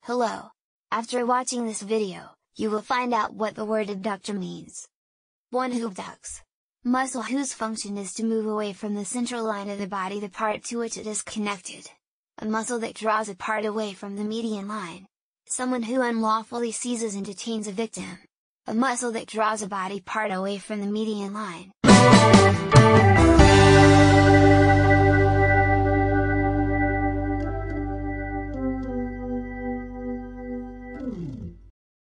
Hello! After watching this video, you will find out what the word abductor means. One who abducts. Muscle whose function is to move away from the central line of the body, the part to which it is connected. A muscle that draws a part away from the median line. Someone who unlawfully seizes and detains a victim. A muscle that draws a body part away from the median line.